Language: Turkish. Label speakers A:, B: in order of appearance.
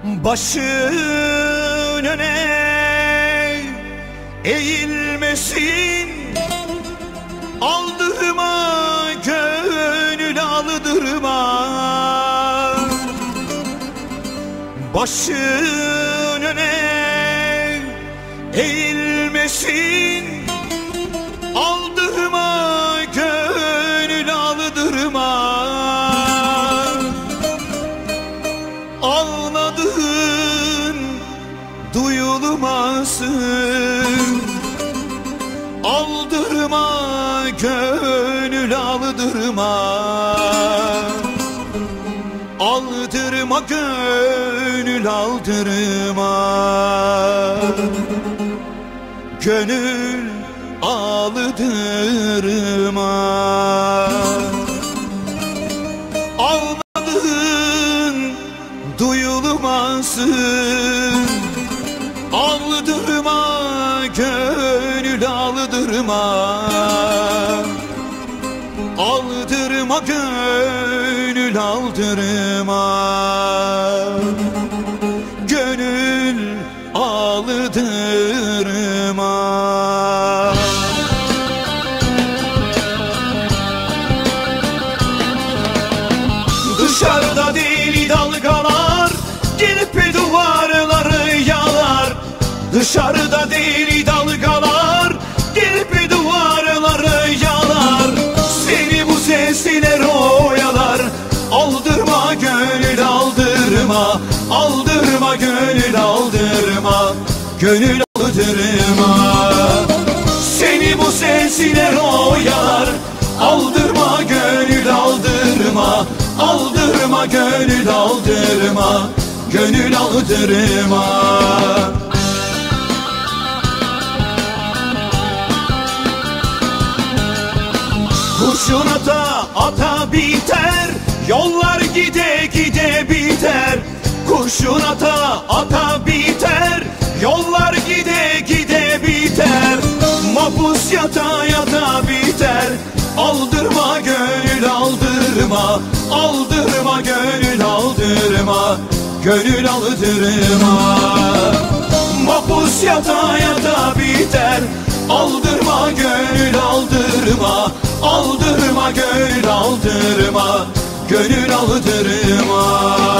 A: Başın öne eğilmesin, aldırma gönül aldırma. Başın öne eğilmesin, aldırma gönül aldırma. Ağladığın duyulmasın, aldırma gönül aldırma. Aldırma gönül aldırma. Gönül aldırma. Ağladığın duyulmasın, aldırma gönül aldırma. Aldırma gönül aldırma. Gönül aldırma. Dışarıda deli dalgalar gelip duvarları yalar. Dışarıda deli dalgalar gelip duvarları yalar. Seni bu sesler oyalar. Aldırma gönül aldırma. Aldırma gönül aldırma. Gönül aldırma. Seni bu sesler oyalar. Aldırma gönül aldırma. Aldırma gönül aldırma. Gönül aldırma. Kurşun ata ata biter, yollar gide gide biter. Kurşun ata ata biter, yollar gide gide biter. Mahpus yata yata biter. Aldırma gönül aldırma. Aldırma gönül aldırma. Gönül aldırma. Mahpus yata yata biter. Aldırma gönül aldırma. Aldırma gönül aldırma. Gönül aldırma.